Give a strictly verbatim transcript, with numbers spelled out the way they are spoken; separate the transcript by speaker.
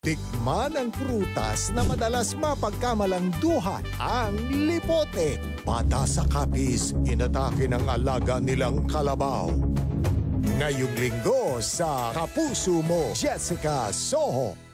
Speaker 1: Tikman ang prutas na madalas mapagkamalanduhan, ang lipote. Bata sa kapis, inatake ng alaga nilang kalabaw. Ngayong linggo sa Kapuso Mo, Jessica Soho.